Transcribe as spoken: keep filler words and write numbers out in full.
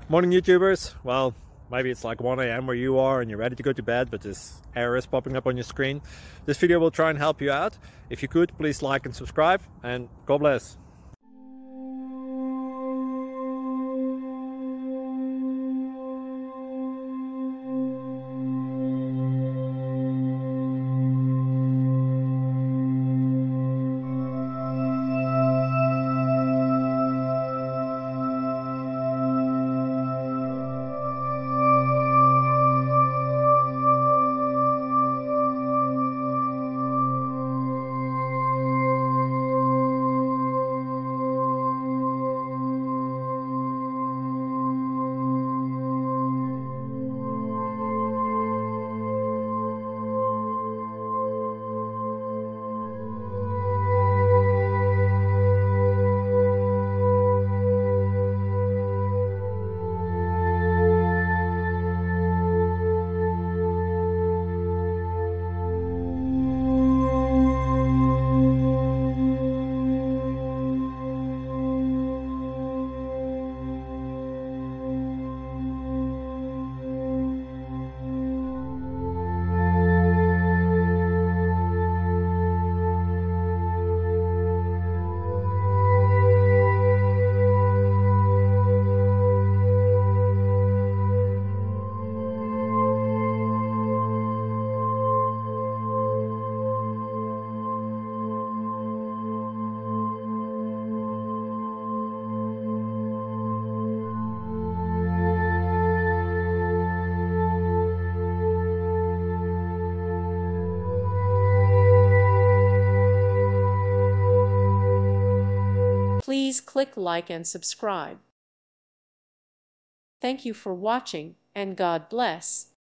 Morning YouTubers. Well, maybe it's like one A M where you are and you're ready to go to bed, but this error is popping up on your screen. This video will try and help you out. If you could, please like and subscribe, and God bless. Please click like and subscribe. Thank you for watching, and God bless.